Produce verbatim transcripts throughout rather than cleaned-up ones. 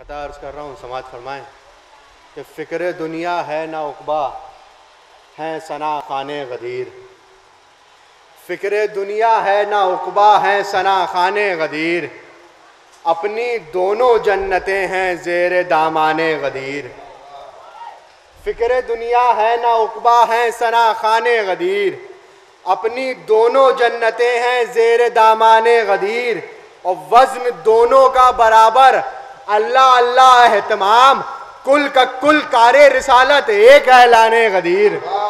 खता अर्ज़ कर रहा हूँ, समाज फरमाएँ कि फ़िक्र दुनिया है ना उक़बा हैं सना खाने गदीर। फ़िक्र दुनिया है ना उक़बा हैं सना खाने गदीर। अपनी दोनों जन्नतें हैं ज़ेर दामाने गदीर। फ़िक्र दुनिया है ना उक़बा हैं सना खाने गदीर। अपनी दोनों जन्नतें हैं ज़ेर दामाने गदीर। और वज़न दोनों का बराबर, अल्लाह अल्लाह एहतमाम, कुल का कुल कारे रिसालत एक ऐलाने गदीर।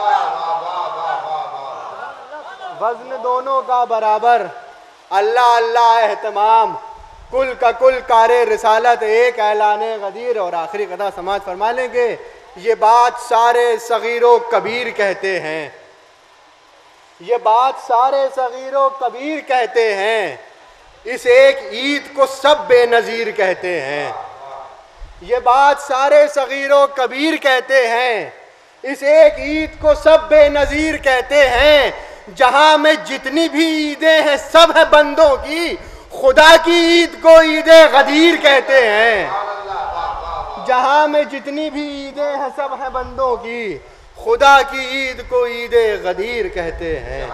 वज़न दोनों का बराबर, अल्लाह अल्लाह एहतमाम, कुल का कुल कारे रिसालत एक ऐलाने गदीर। और आखिरी कथा समाज फरमा लेंगे, ये बात सारे सगीरो कबीर कहते हैं, ये बात सारे सगीरो कबीर कहते हैं, इस एक ईद को सब बेनज़ीर कहते हैं। ये बात सारे सगीरो कबीर कहते हैं, इस एक ईद को सब बेनज़ीर कहते हैं। जहां में जितनी भी ईदें हैं सब है बंदों की, खुदा की ईद को ईद गदीर कहते हैं। जहां में जितनी भी ईदें हैं सब है बंदों की, खुदा की ईद को ईद गदीर कहते हैं।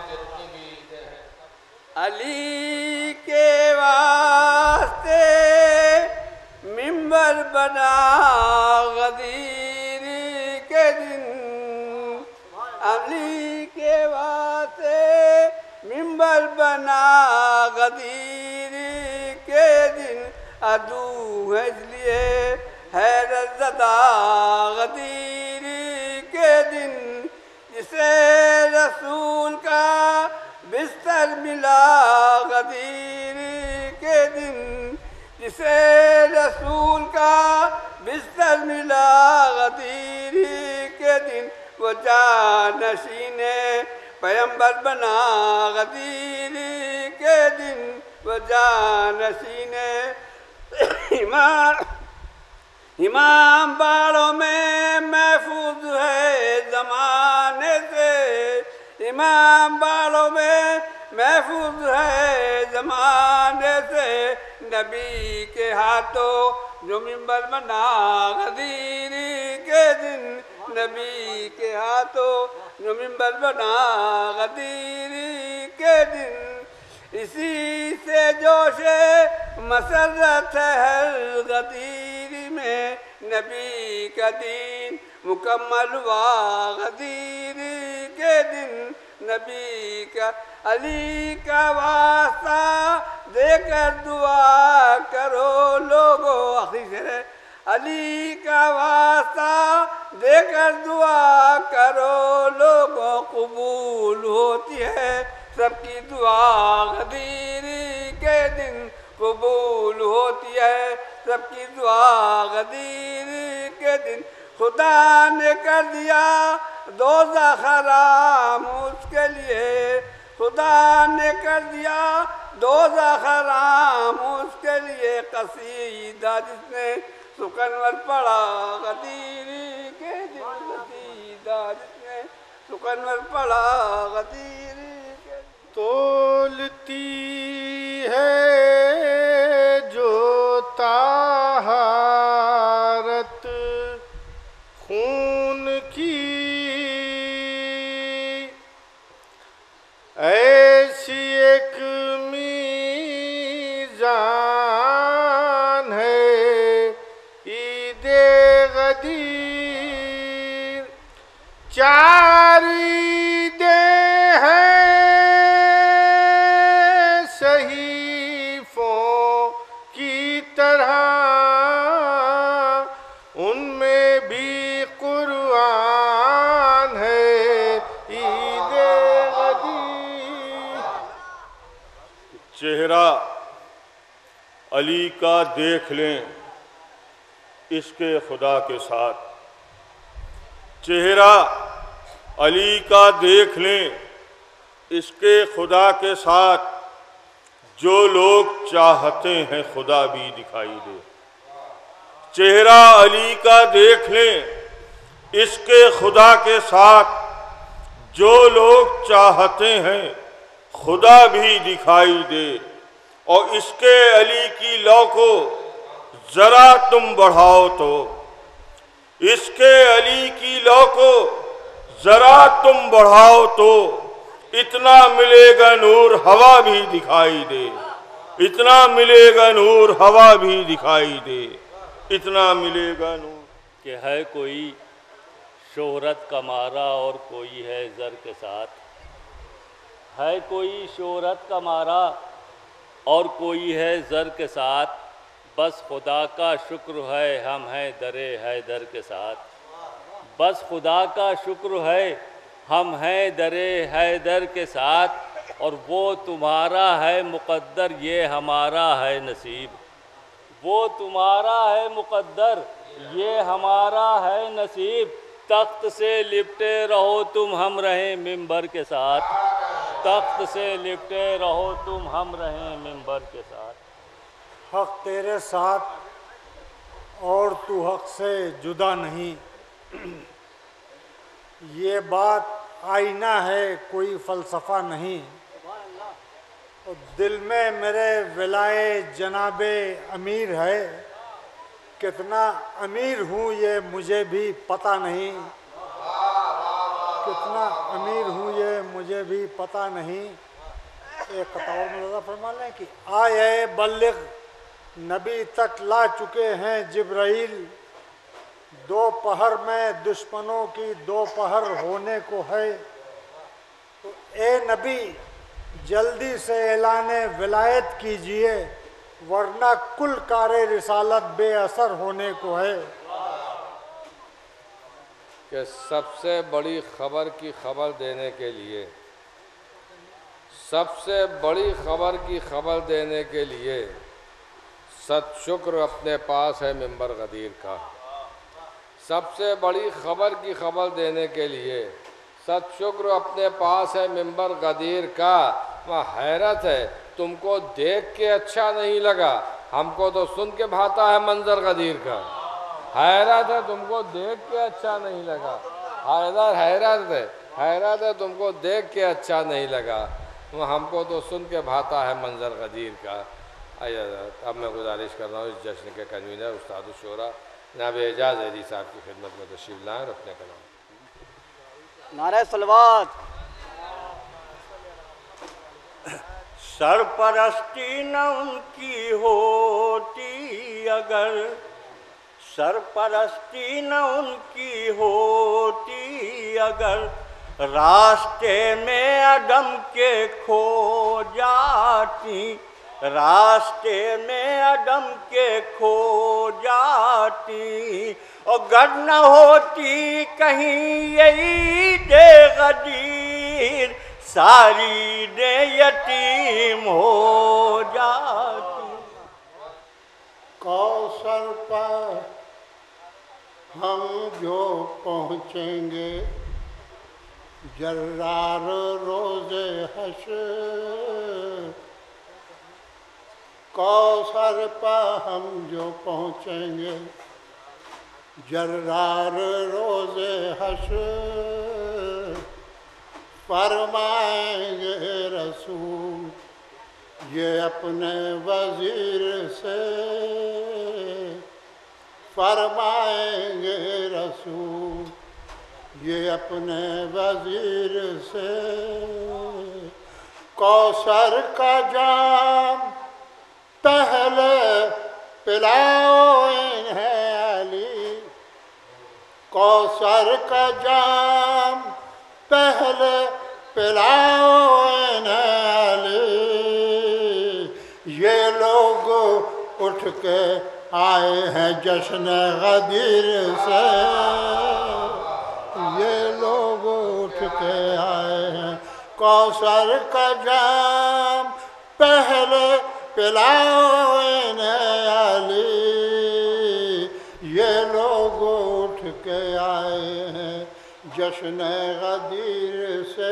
अली के वास्ते मिंबर बना गदीर के दिन, अली के वास्ते मिंबर बना गदीर के दिन। अदू है इसलिए हैरत ज़दा गदीर के दिन, जिसे रसूल का बिस्तर मिला गदीर के दिन, जिसे रसूल का बिस्तर मिला गदीर के दिन। वो जानशीने पैगंबर बना गदीर के दिन, वो जानशीने इमाम इमाम बाड़ों में महफूज है ज़माने से, इमाम बाड़ों में महफूज है ज़माने से। नबी के हाथों जो मिंबर बना गदीर के दिन, नबी के हाथों जो मिंबर बना गदीर के दिन। इसी से जोशे मसरत है हर गदीर में, नबी का दीन मुकम्मल हुआ गदीर के दिन। नबी का अली का वास्ता देकर दुआ करो लोगो, आखिर अली का वास्ता देकर दुआ करो लोगो, कबूल होती है सबकी दुआ गदीर के दिन, कबूल होती है सबकी दुआ गदीर के दिन। खुदा ने कर दिया दोज़ख हराम उसके लिए, खुदा ने कर दिया दोज़ख हराम उसके लिए। कसीदा जिसने सुकनवर पढ़ा गदीर के दिन, कसीदा जिसने सुकनवर पढ़ा गदीर के। तोलती है जो ताहरत खून की, ऐसी एक मीज़ान है ईदे गदीर। चार ईदें हैं सहीफ़ों की तरह, उनमें भी कुरान है ईदे गदीर। चेहरा अली का देख लें इसके खुदा के साथ, चेहरा अली का देख लें इसके खुदा के साथ। जो लोग चाहते हैं खुदा भी दिखाई दे, चेहरा अली का देख लें इसके खुदा के साथ। जो लोग चाहते हैं खुदा भी दिखाई दे, और इसके अली की लौ को जरा तुम बढ़ाओ तो, इसके अली की लौ को जरा तुम बढ़ाओ तो, इतना मिलेगा नूर हवा भी दिखाई दे, इतना मिलेगा नूर हवा भी दिखाई दे, इतना मिलेगा नूर। कि है कोई शोहरत का मारा और कोई है ज़र के साथ, है कोई शोहरत का मारा और कोई है ज़र के साथ, बस खुदा का शुक्र है हम हैं दरे हैदर के साथ, बस खुदा का शुक्र है हम हैं दरे हैदर के साथ, और वो तुम्हारा है मुक़द्दर ये हमारा है नसीब, वो तुम्हारा है मुक़द्दर ये हमारा है नसीब, तख्त से लिपटे रहो तुम हम रहें मिंबर के साथ, तख्त से लिपटे रहो तुम हम रहें मिंबर के साथ। हक तेरे साथ और तू हक से जुदा नहीं, ये बात आईना है कोई फ़लसफ़ा नहीं, और दिल में मेरे विलाए जनाबे अमीर है, कितना अमीर हूँ ये मुझे भी पता नहीं, कितना अमीर हूँ ये मुझे भी पता नहीं। एक कतार में फरमा लें कि आए बल्लिग नबी तक ला चुके हैं जिब्राइल, दो पहर में दुश्मनों की दो पहर होने को है, तो ए नबी जल्दी से ऐलाने विलायत कीजिए, वरना कुल कारे रिसालत बेअसर होने को है। कि सबसे बड़ी खबर की खबर देने के लिए, सबसे बड़ी खबर की खबर देने के लिए सत शुक्र अपने पास है मिंबर गदीर का, सबसे बड़ी खबर की खबर देने के लिए सत शुक्र अपने पास है मिंबर गदीर का। वह हैरत है तुमको देख के अच्छा नहीं लगा, हमको तो सुन के भाता है मंजर गदीर का। हैरत है तुमको देख के अच्छा नहीं लगा, हैदर हैरत है हैरत है तुमको देख के अच्छा नहीं लगा, वह हमको तो सुन के भाता है मंजर गदीर का। आइए अब मैं गुजारिश कर रहा हूँ इस जश्न के कन्वीनर उस्ताद शुरा जनाब एजाज अली साहब की खिदमत में तशरीफ लाएँ और अपने कलाम। नारे सलवात। सरपरस्ती न उनकी होती अगर, सरपरस्ती न उनकी होती अगर, रास्ते में अदम के खो जाती, रास्ते में अदम के खो जाती, और गर न होती कहीं यही दे गदीर, सारी दे यतीम हो जाती। कौसर पर हम जो पहुँचेंगे, जर्रार रोज़े हश्र, कौसर पर हम जो पहुँचेंगे, जर्रार रोज़े हश्र, फरमाएंगे रसूल ये अपने वज़ीर से, फरमाएंगे रसूल ये अपने वज़ीर से, कौसर का जाम पहले पिलाओ इन्हें अली, कौसर का जाम पहले पिलाओ इन्हें अली, ये लोग उठ के आए हैं जश्न गदीर से, ये लोग उठ के आए हैं कौसर का जाम पहले पिलाओ इन्हें अली, ये लोग उठ के आए हैं जश्न गदीर से,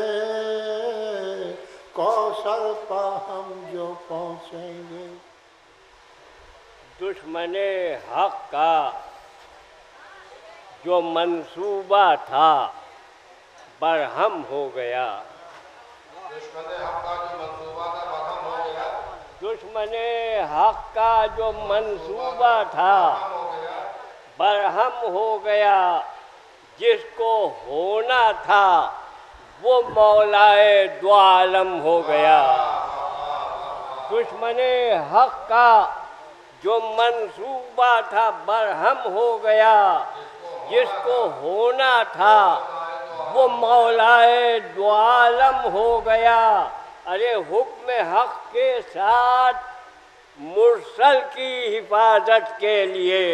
कौसर पर हम जो पहुँचेंगे। दुश्मने हक का जो मंसूबा था बरहम हो गया, दुश्मने हक का जो मंसूबा था बरहम हो गया, दुश्मने हक का जो मंसूबा था बरहम हो गया, जिसको होना था वो मौलाए दो आलम हो गया। दुश्मने हक का जो मंसूबा था बरहम हो गया, जिसको होना था वो मौलाए दो आलम हो गया। अरे हुक्म हक के साथ मुरसल की हिफाजत के लिए,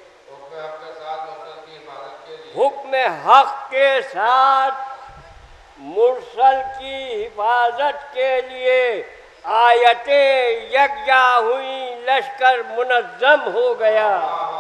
हुक्म हक के साथ मुरसल की हिफाजत के लिए आयतें यकजा हुई, लश्कर मुनज़्ज़म हो गया।